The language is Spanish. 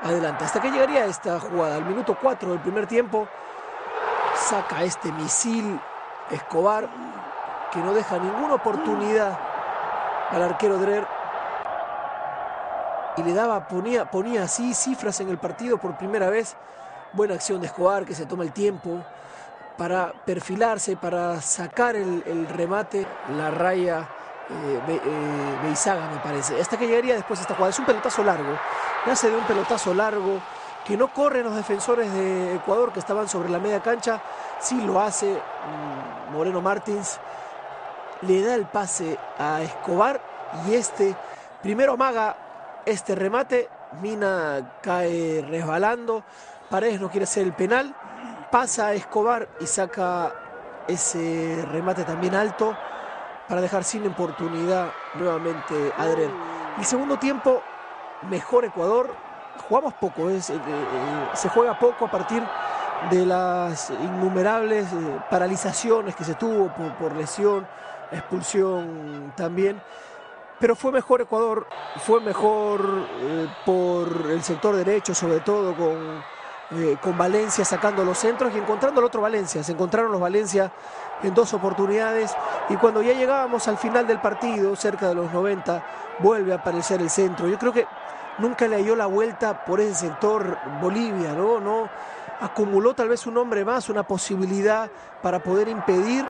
adelante. Hasta que llegaría esta jugada, al minuto 4 del primer tiempo, saca este misil Escobar, que no deja ninguna oportunidad al arquero Drer, y le daba, ponía así cifras en el partido por primera vez. Buena acción de Escobar, que se toma el tiempo para perfilarse, para sacar el remate, la raya Beizaga, me parece. Hasta que llegaría después esta jugada. Es un pelotazo largo, nace de un pelotazo largo que no corren los defensores de Ecuador, que estaban sobre la media cancha. Sí lo hace Moreno Martins, le da el pase a Escobar y este primero amaga este remate. Mina cae resbalando, Paredes no quiere hacer el penal, pasa a Escobar y saca ese remate también alto para dejar sin oportunidad nuevamente a Drer. El segundo tiempo, mejor Ecuador. Jugamos poco, se juega poco a partir de las innumerables paralizaciones que se tuvo por lesión, expulsión también. Pero fue mejor Ecuador, fue mejor por el sector derecho, sobre todo con Valencia sacando los centros y encontrando al otro Valencia. Se encontraron los Valencia en dos oportunidades, y cuando ya llegábamos al final del partido, cerca de los 90, vuelve a aparecer el centro. Yo creo que nunca le dio la vuelta por ese sector Bolivia, ¿no? Acumuló tal vez un hombre más, una posibilidad para poder impedir